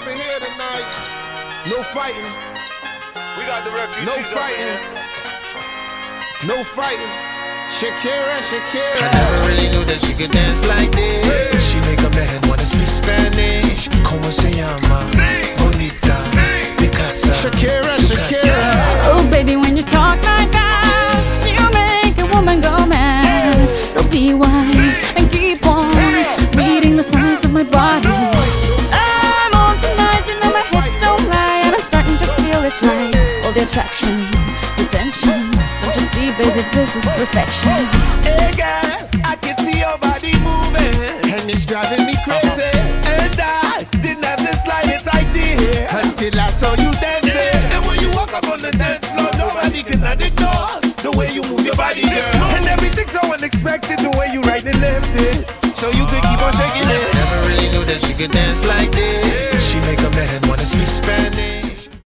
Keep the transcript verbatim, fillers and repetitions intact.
up in here tonight. No fighting. We got the refugees. No fighting. No fighting. Shakira, Shakira. I never really knew that she could dance like this. She make a man wanna speak Spanish. Como se llama? Bonita. Picasa. Shakira, Shakira. Oh baby, when you talk like that, you make a woman go mad. So be wise and keep on reading the signs of my body. I'm on tonight, you know my hips don't lie, and I'm starting to feel it's right. All the attraction, the tension. Don't you see, baby, this is perfection. Hey girl, I can see your body moving, And it's driving me crazy. and I didn't have the slightest idea Until I saw you dancing. And when you walk up on the dance floor, nobody can ignore the way you move your body, girl. And everything's so unexpected, the way you right and left it, So you could keep on shaking it. Never really knew that she could dance like this.